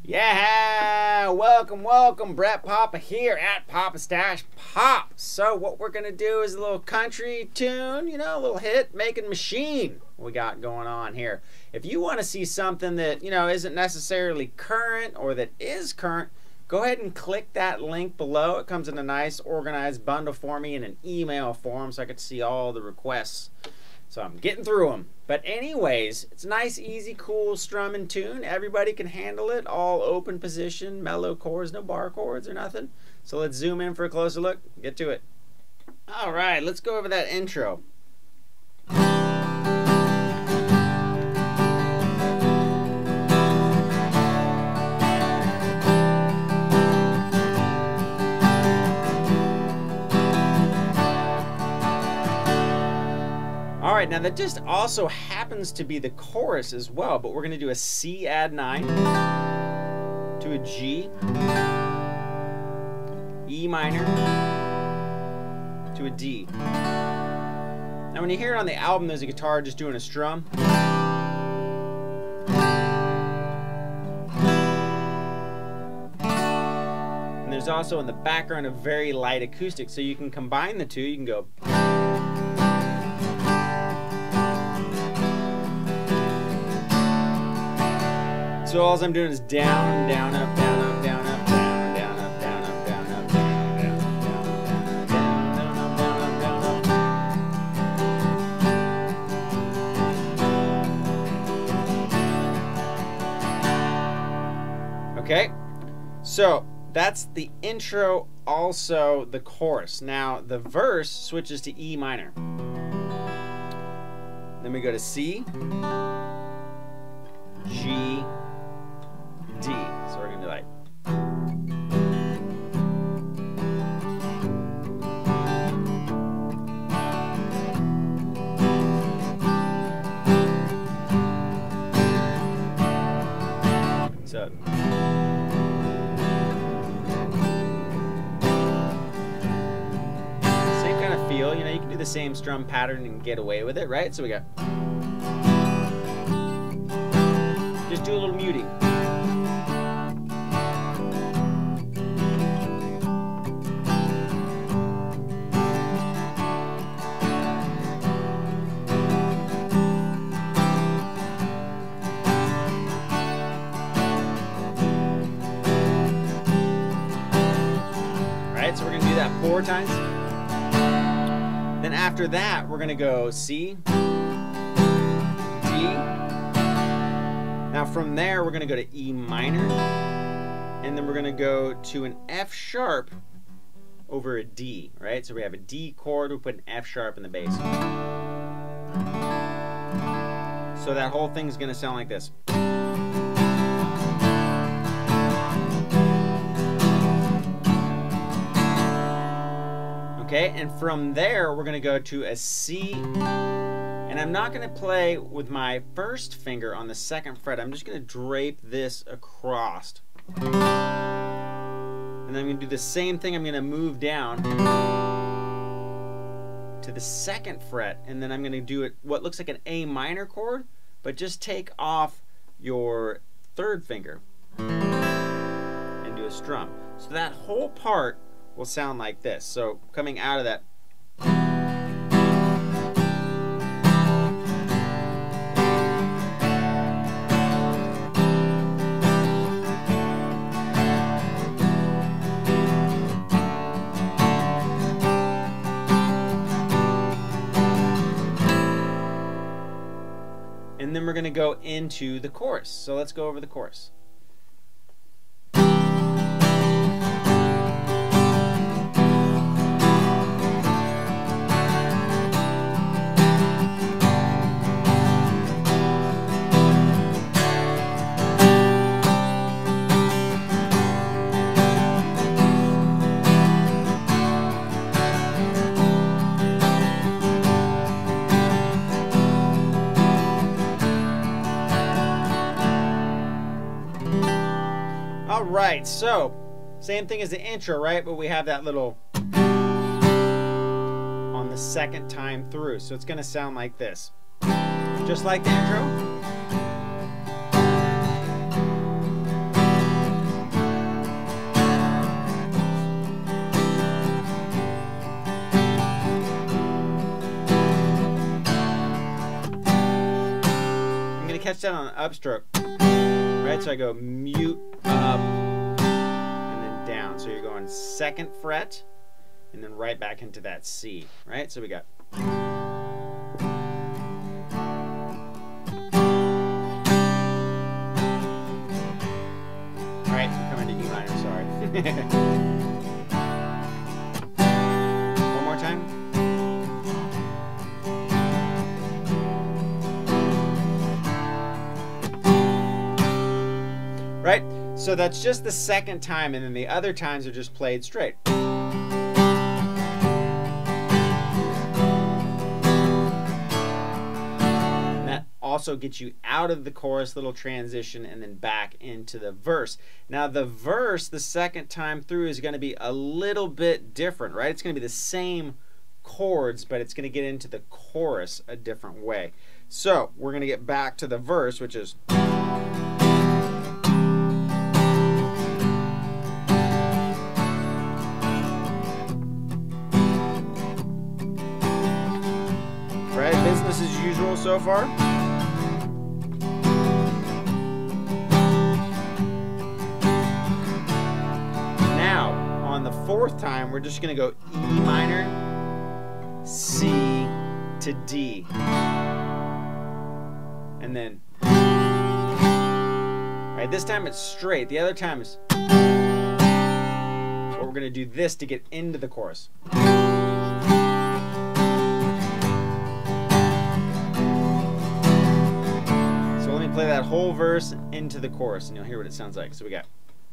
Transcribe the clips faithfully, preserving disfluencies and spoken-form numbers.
Yeah, welcome, welcome. Brett Papa here at PapastachePop. So what we're gonna do is a little country tune, you know, a little hit making machine we got going on here. If you want to see something that, you know, isn't necessarily current or that is current, go ahead and click that link below. It comes in a nice organized bundle for me in an email form so I could see all the requests. So I'm getting through them. But anyways, it's a nice, easy, cool strumming tune. Everybody can handle it. All open position, mellow chords, no bar chords or nothing. So let's zoom in for a closer look. Get to it. All right, let's go over that intro. All right, now that just also happens to be the chorus as well, but we're going to do a C add nine to a G, E minor to a D. Now when you hear it on the album, there's a guitar just doing a strum. And there's also in the background a very light acoustic, so you can combine the two. You can go. So all I'm doing is down, down, up, down, up, down, up, down, down, up, down, up, down, up, down, down, down, down, down, up, down, up, down, up. Okay, so that's the intro, also the chorus. Now the verse switches to E minor. Then we go to C, G, D. So we're gonna be like. So. Same kind of feel, you know, you can do the same strum pattern and get away with it, right? So we got. Just do a little muting. So we're going to do that four times. Then after that, we're going to go C, D. Now from there, we're going to go to E minor. And then we're going to go to an F sharp over a D, right? So we have a D chord, we put an F sharp in the bass. So that whole thing's going to sound like this. Okay, and from there we're going to go to a C, and I'm not going to play with my first finger on the second fret. I'm just going to drape this across. And then I'm going to do the same thing. I'm going to move down to the second fret, and then I'm going to do it what looks like an A minor chord, but just take off your third finger and do a strum. So that whole part will sound like this. So coming out of that. And then we're going to go into the chorus. So let's go over the chorus. Alright, so same thing as the intro, right? But we have that little on the second time through. So it's going to sound like this. Just like the intro. catch that on an upstroke. Right, so I go mute up and then down. So you're going second fret and then right back into that C. Right, so we got. Right, we're coming to E minor. Sorry. One more time. Right? So that's just the second time, and then the other times are just played straight. And that also gets you out of the chorus, little transition, and then back into the verse. Now the verse, the second time through, is going to be a little bit different, right? It's going to be the same chords, but it's going to get into the chorus a different way. So we're going to get back to the verse, which is. Right, business as usual so far. Now, on the fourth time, we're just going to go E minor, C to D. And then, right, this time it's straight. The other time is, well, we're going to do this to get into the chorus. Play that whole verse into the chorus and you'll hear what it sounds like. So we got.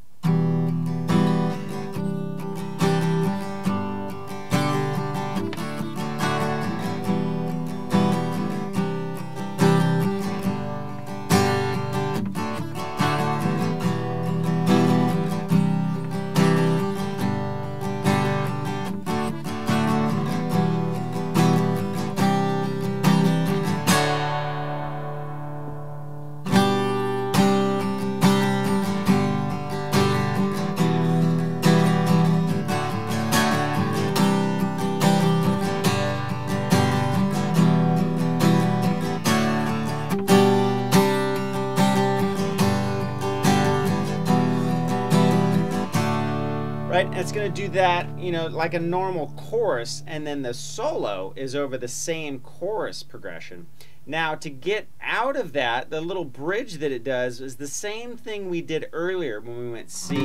Right, and it's going to do that, you know, like a normal chorus, and then the solo is over the same chorus progression. Now, to get out of that, the little bridge that it does is the same thing we did earlier when we went C, D,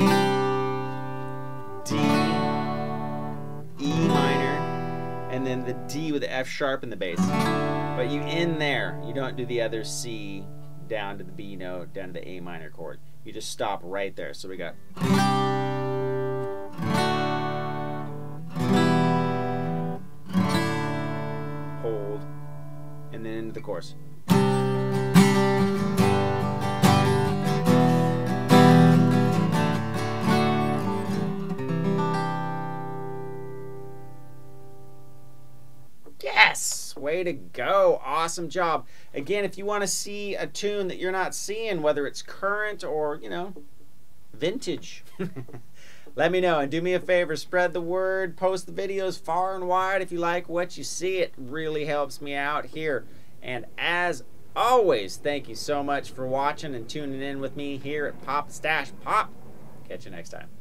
E minor, and then the D with the F sharp in the bass. But you end there. You don't do the other C down to the B note, down to the A minor chord. You just stop right there. So we got. Hold, and then into the chorus. Yes! Way to go. Awesome job. Again, if you want to see a tune that you're not seeing, whether it's current or, you know, vintage, let me know, and do me a favor, spread the word, post the videos far and wide if you like what you see. It really helps me out here. And as always, thank you so much for watching and tuning in with me here at Papastache Pop. Catch you next time.